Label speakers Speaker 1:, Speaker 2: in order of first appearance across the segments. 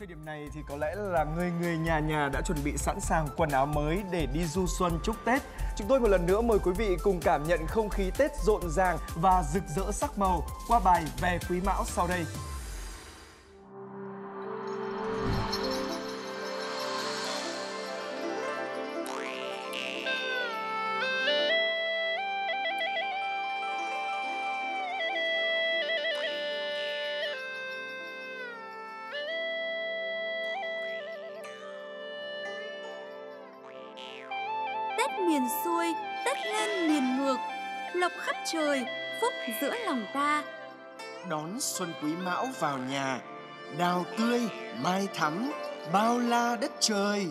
Speaker 1: Thời điểm này thì có lẽ là người người nhà nhà đã chuẩn bị sẵn sàng quần áo mới để đi du xuân chúc Tết. Chúng tôi một lần nữa mời quý vị cùng cảm nhận không khí Tết rộn ràng và rực rỡ sắc màu qua bài Về Quý Mão sau đây.
Speaker 2: Tết miền xuôi, Tết lên miền ngược, lộc khắp trời, phúc giữa lòng ta.
Speaker 3: Đón xuân Quý Mão vào nhà, đào tươi, mai thắm, bao la đất trời.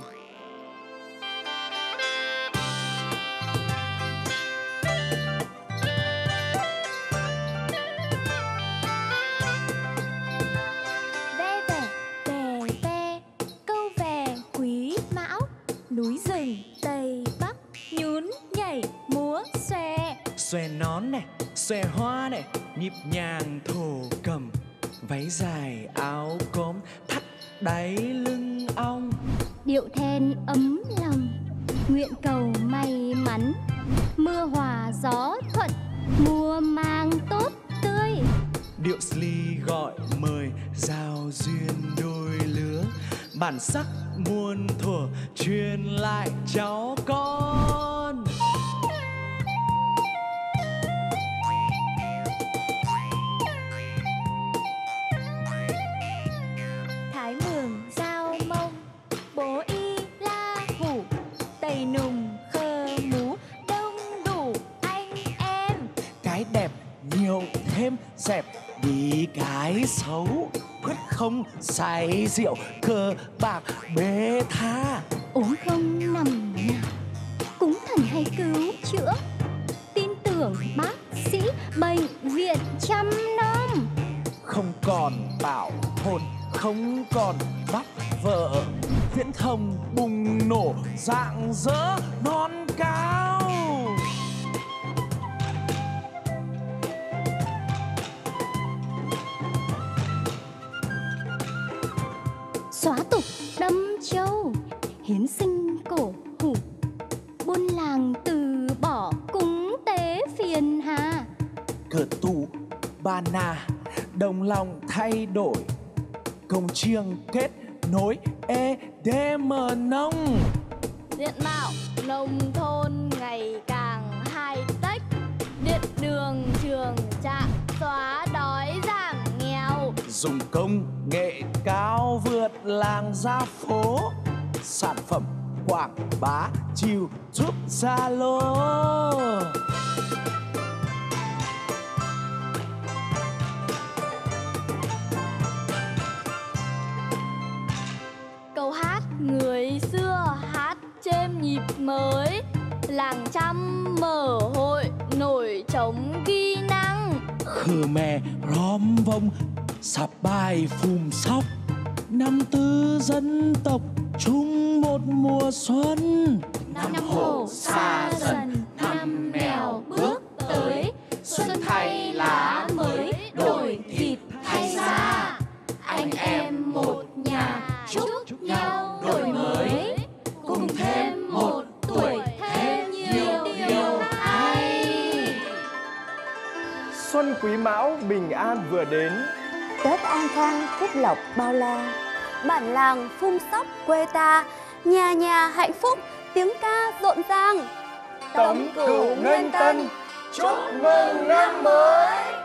Speaker 4: Câu về Quý Mão, núi rừng Tây Bắc nhún nhảy múa xòe.
Speaker 5: Xòe nón này, xòe hoa này, nhịp nhàng thổ cầm, váy dài áo cốm thắt đáy lưng ong.
Speaker 4: Điệu then ấm lòng, nguyện cầu may mắn, mưa hòa gió thuận, mùa màng tốt tươi.
Speaker 5: Điệu sli gọi mời, giao duyên đôi lứa, bản sắc muôn thuở truyền lại cháu con.
Speaker 4: Thái Mường Giao Mông, Bố Y La Hủ, Tây Nùng Khơ Mú, đông đủ anh em.
Speaker 3: Cái đẹp nhiều thêm dẹp đi cái xấu, quyết không say rượu cờ bạc bê tha.
Speaker 4: Ốm không nằm nhà, cúng thần hay cứu chữa, tin tưởng bác sĩ bệnh viện chăm nom.
Speaker 3: Không còn bảo thôn, không còn bắt vợ, viễn thông bùng nổ rạng rỡ non cao.
Speaker 4: Xóa tục đâm châu, hiến sinh cổ hủ, buôn làng từ bỏ cúng tế phiền hà.
Speaker 3: Cờ tù ba na đồng lòng thay đổi, công chiêng kết nối EDM nông.
Speaker 6: Diện mạo nông thôn ngày càng high tech, điện đường trường trạm xóa đói giảm nghèo.
Speaker 3: Dùng công nghệ cao vượt làng ra phố, sản phẩm quảng bá chiều giúp Zalo.
Speaker 6: Câu hát người xưa hát trên nhịp mới, làng Chăm mở hội nổi trống ghi năng.
Speaker 3: Khmer Rom Vong sạp bài phùm sóc, năm tư dân tộc chung một mùa xuân.
Speaker 4: Năm hổ xa dần, năm mèo bước tới, xuân thay lá mới, đổi thịt thay da. Anh em một nhà chúc nhau đổi mới, cùng thêm một tuổi thêm nhiều điều hay.
Speaker 1: Xuân Quý Mão bình an vừa đến,
Speaker 2: Tết an khang, phúc lộc bao la, bản làng phun sóc quê ta, nhà nhà hạnh phúc, tiếng ca rộn ràng.
Speaker 1: Tống Cửu Nghênh Tân, chúc mừng năm mới.